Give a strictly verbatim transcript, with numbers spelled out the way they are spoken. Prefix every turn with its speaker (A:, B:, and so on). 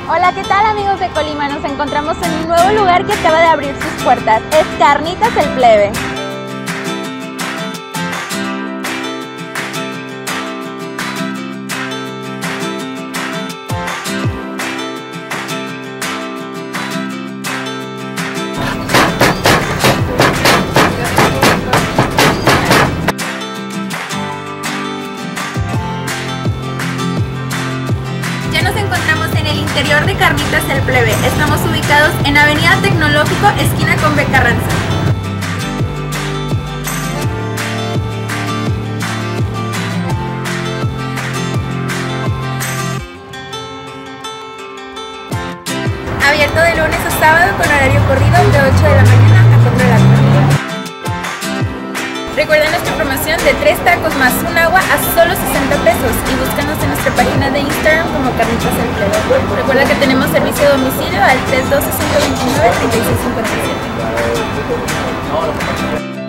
A: Hola, ¿qué tal amigos de Colima? Nos encontramos en un nuevo lugar que acaba de abrir sus puertas. Es Carnitas El Plebe. Ya nos encontramos en el interior de Carnitas El Plebe. Estamos ubicados en Avenida Tecnológico, esquina con B. Carranza. Abierto de lunes a sábado con horario corrido de ocho de la mañana a cuatro de la tarde. Recuerda nuestra promoción de tres tacos más un agua a solo sesenta pesos y búscanos en nuestra página de Instagram como Carnitas El Plebe. Recuerda que tenemos servicio de domicilio al tres uno dos, cinco dos nueve, tres seis cinco siete.